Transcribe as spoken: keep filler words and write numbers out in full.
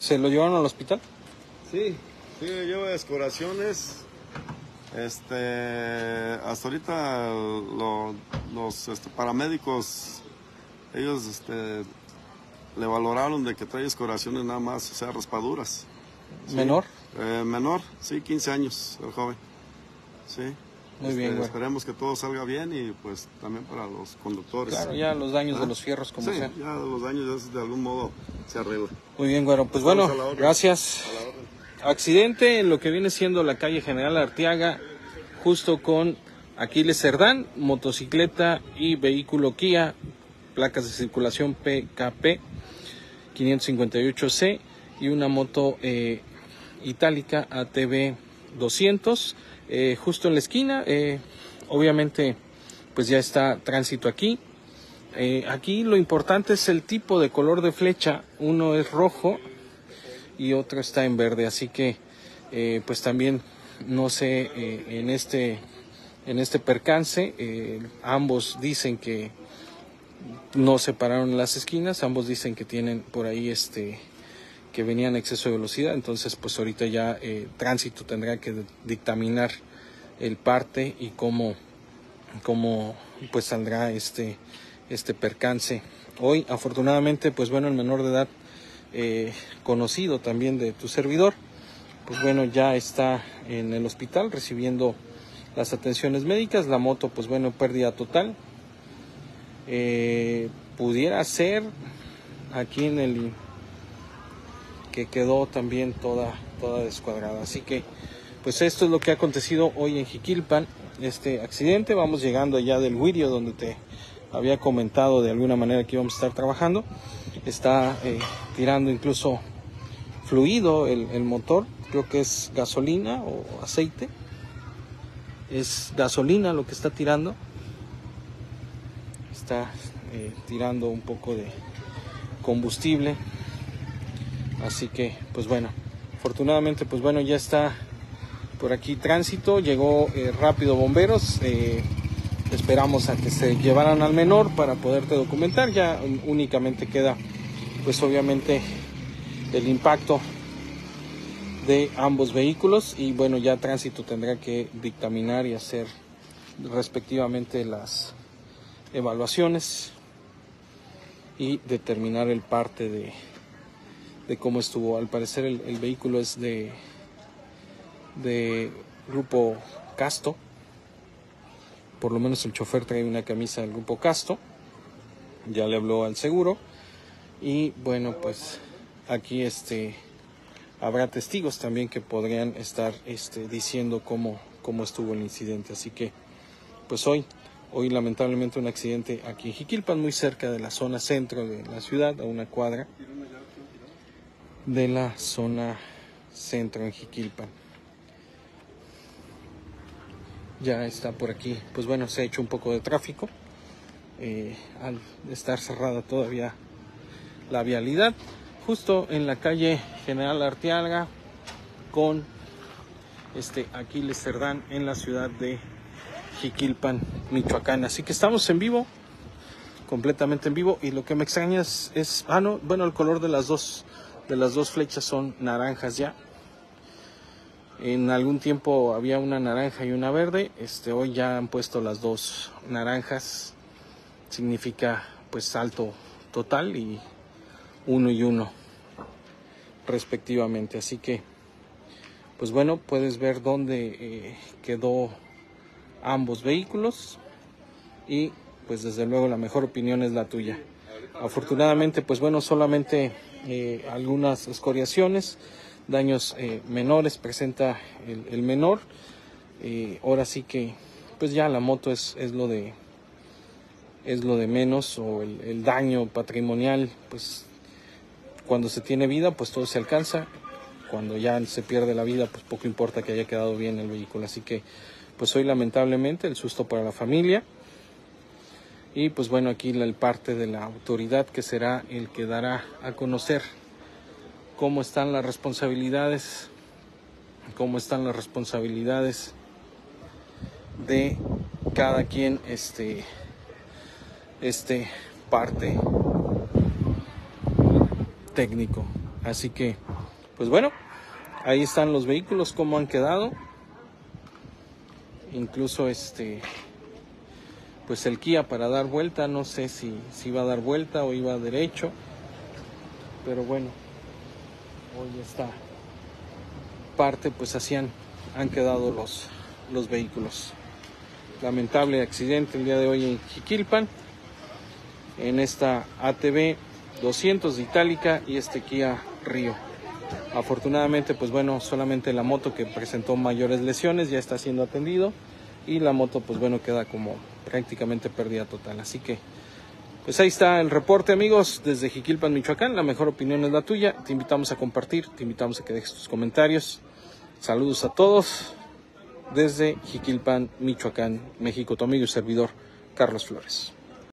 ¿Se lo llevaron al hospital? Sí, sí, lleva escoraciones. Este, hasta ahorita lo, los este, paramédicos, ellos este, le valoraron de que trae escoraciones nada más, o sea, raspaduras. ¿Sí? ¿Menor? Eh, menor, sí, quince años, el joven. Sí. Muy este, bien, güey. Esperemos que todo salga bien y pues también para los conductores. Claro, ya los daños ¿Ah? de los fierros como sí, sea. ya los daños ya de algún modo se arreglan. Muy bien, güero. Pues Estamos bueno, a la orden. gracias. A la orden. Accidente en lo que viene siendo la calle General Arteaga, justo con Aquiles Cerdán, motocicleta y vehículo Kia, placas de circulación P K P quinientos cincuenta y ocho C y una moto eh, itálica A T V doscientos, eh, justo en la esquina. Eh, obviamente pues ya está tránsito aquí. Eh, aquí lo importante es el tipo de color de flecha, uno es rojo y otro está en verde, así que eh, pues también no sé, eh, en este en este percance eh, ambos dicen que no separaron las esquinas, ambos dicen que tienen por ahí este que venían a exceso de velocidad, entonces pues ahorita ya eh, tránsito tendrá que dictaminar el parte y cómo cómo pues saldrá este este percance. Hoy afortunadamente pues bueno, el menor de edad eh, conocido también de tu servidor, pues bueno, ya está en el hospital recibiendo las atenciones médicas. La moto pues bueno, pérdida total. Eh, pudiera ser aquí en el que quedó también toda toda descuadrada, así que pues esto es lo que ha acontecido hoy en Jiquilpan, este accidente. Vamos llegando allá del Wirio, donde te había comentado de alguna manera que íbamos a estar trabajando. Está eh, tirando incluso fluido el, el motor, creo que es gasolina o aceite, es gasolina lo que está tirando, está eh, tirando un poco de combustible, así que pues bueno, afortunadamente pues bueno, ya está por aquí tránsito, llegó eh, rápido bomberos, eh, esperamos a que se llevaran al menor para poderte documentar. Ya únicamente queda pues obviamente el impacto de ambos vehículos y bueno, ya tránsito tendrá que dictaminar y hacer respectivamente las evaluaciones y determinar el parte de, de cómo estuvo. Al parecer el, el vehículo es de de grupo Casto, por lo menos el chofer trae una camisa del grupo Casto, ya le habló al seguro y bueno, pues aquí este habrá testigos también que podrían estar este, diciendo cómo, cómo estuvo el incidente. Así que pues hoy hoy lamentablemente un accidente aquí en Jiquilpan, muy cerca de la zona centro de la ciudad, a una cuadra de la zona centro en Jiquilpan. Ya está por aquí, pues bueno, se ha hecho un poco de tráfico, eh, al estar cerrada todavía la vialidad, justo en la calle General Arteaga con este Aquiles Cerdán en la ciudad de Jiquilpan, Michoacán. Así que estamos en vivo, completamente en vivo, y lo que me extraña es, es ah no, bueno, el color de las dos de las dos flechas son naranjas ya. En algún tiempo había una naranja y una verde, este, hoy ya han puesto las dos naranjas, significa pues salto total y uno y uno respectivamente. Así que pues bueno, puedes ver dónde eh, quedó ambos vehículos y pues desde luego la mejor opinión es la tuya. Afortunadamente pues bueno, solamente eh, algunas escoriaciones, daños eh, menores presenta el, el menor. Eh, ahora sí que pues ya la moto es, es lo de es lo de menos, o el, el daño patrimonial, pues cuando se tiene vida pues todo se alcanza, cuando ya se pierde la vida pues poco importa que haya quedado bien el vehículo. Así que pues hoy lamentablemente el susto para la familia y pues bueno, aquí el parte de la autoridad que será el que dará a conocer cómo están las responsabilidades, cómo están las responsabilidades de cada quien, este, este parte técnico. Así que, pues bueno, ahí están los vehículos, cómo han quedado. Incluso este, pues el Kia para dar vuelta, no sé si, si iba a dar vuelta o iba derecho. Pero bueno, hoy esta parte, pues así han, han quedado los, los vehículos. Lamentable accidente el día de hoy en Jiquilpan, en esta A T V doscientos de Itálica y este Kia Rio. Afortunadamente, pues bueno, solamente la moto que presentó mayores lesiones ya está siendo atendido y la moto, pues bueno, queda como prácticamente pérdida total. Así que, pues ahí está el reporte, amigos, desde Jiquilpan, Michoacán. La mejor opinión es la tuya. Te invitamos a compartir, te invitamos a que dejes tus comentarios. Saludos a todos desde Jiquilpan, Michoacán, México. Tu amigo y servidor, Carlos Flores.